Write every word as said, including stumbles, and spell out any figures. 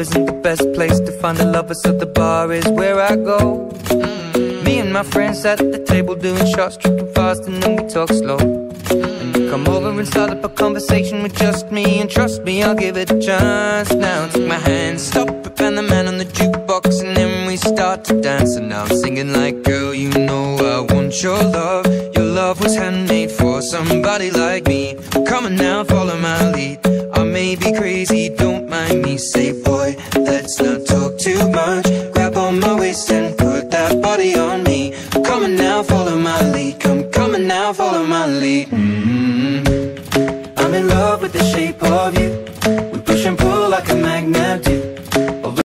isn't the best place to find a lover, so the bar is where I go. Me and my friends at the table doing shots, tripping fast, and then we talk slow. And you come over and start up a conversation with just me, and trust me, I'll give it a chance. Now take my hand, stop it, and the man on the jukebox, and then we start to dance. And now I'm singing like, girl, you know I want your love. Your love was handmade for somebody like me. Come on now, follow my lead. I may be crazy, don't mind me. Say, boy, let's not talk too much. Grab on my waist and put that body on me. Come on now, follow my lead. Come, come on now, follow my lead. Mm-hmm. I'm in love with the shape of you. We push and pull like a magnet do.